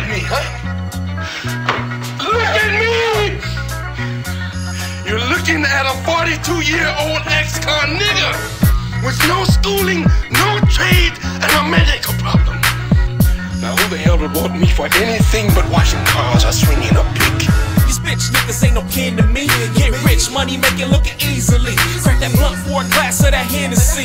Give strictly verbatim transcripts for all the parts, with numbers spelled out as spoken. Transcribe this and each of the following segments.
me, huh? Look at me! You're looking at a forty-two-year-old ex-con nigga with no schooling, no trade, and a medical problem. Now who the hell would want me for anything but washing cars or swinging a pick? These bitch niggas ain't no kin to me. Get rich, money, make it look easily. Crack that blunt for a glass of that Hennessy.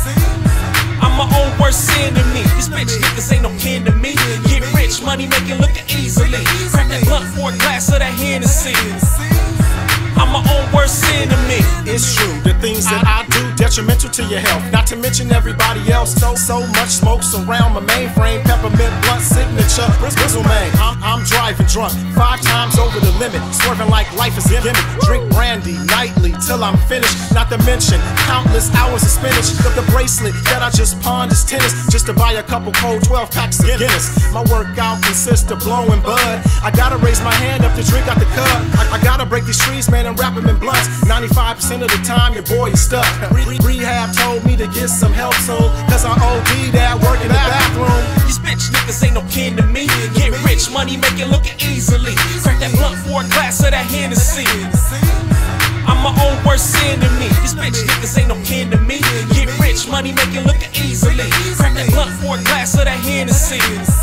I'm my own worst enemy. These bitch niggas ain't no kin to me. Get rich, money, make it look easily. Crack that blunt for a glass of that Hennessy. I'm my own worst enemy. It's true, the things that I do detrimental to your health. Not to mention everybody else. So so much smoke surround my mainframe. Peppermint blunt signature, Brizzle man. I'm, I'm driving drunk, five times over the limit, swerving like life is a gimmick. Drink brandy nightly till I'm finished. Not to mention countless hours of spinach. The, the bracelet that I just pawned is tennis, just to buy a couple cold twelve packs of Guinness. My workout consists of blowing bud. I gotta raise my hand up to drink out the cup. I, I gotta break these trees, man, and wrap them in blunts. ninety-five percent of the time your boy is stuck. Re Rehab told me to get some help soon, cause I O D'd at work in the bathroom. These bitch niggas ain't no kin to me. Get rich, money, make it look easily. Crack that blunt for a glass of that Hennessy. I'm my own worst enemy. These bitch niggas ain't no kin to me. Get rich, money, make it look easily. Crack that blunt for a glass of that Hennessy.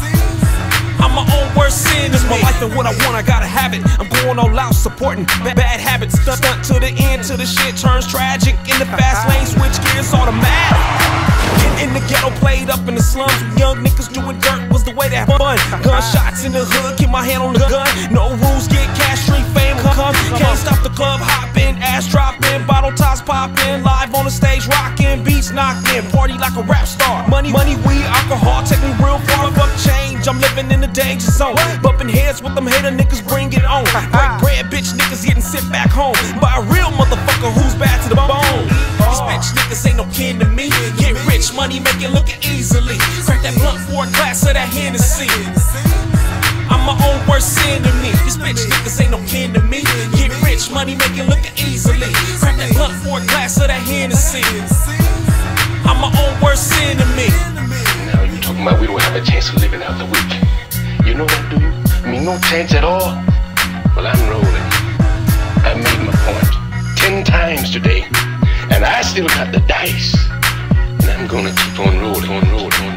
I'm my own worst enemy. This my life and what I want, I gotta have it. I'm going all out, supporting bad, bad habits. Stunt, stunt to the end, till the shit turns tragic. In the fast lane, switch gears automatic. In, in the ghetto, played up in the slums. Young niggas doing dirt was the way that fun. Gunshots in the hood, keep my hand on the gun. No rules, get cash, street fame come. Can't stop the club hopping, ass dropping, bottle tops popping. Live on the stage, rocking, beats knocking. Party like a rap star. Money, money, weed, alcohol, take me real far. Fuck change, I'm living in the danger zone. Bumping heads with them hater niggas, bring it on. Break bread, bitch niggas getting sit back home. By a real motherfucker who's bad to the bone. These bitch niggas ain't no kin to me. Get rich, money, make it look easily. Crack that blunt for a glass of that Hennessy. I'm my own worst enemy. These bitch niggas ain't no kin to me. Get rich, money, make it look easily. Crack that blunt for a glass of that Hennessy. I'm my own worst enemy. Now you talking about we don't have a chance of living out the week. You know that, do you? I mean, no chance at all? Well, I'm rolling. I made my point ten times today, and I still got the dice. And I'm gonna keep on rolling, on rolling, on